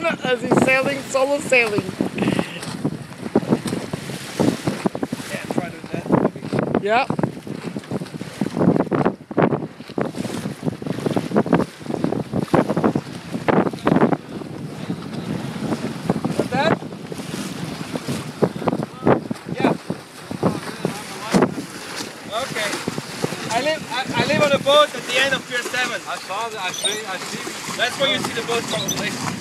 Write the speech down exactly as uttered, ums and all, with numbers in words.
as he's sailing, solo sailing. Yeah, try doing that. Yeah. Like that? Yeah. Okay. I live I, I live on a boat at the end of Pier seven. I saw that. I see. I see. That's where you see the boat probably.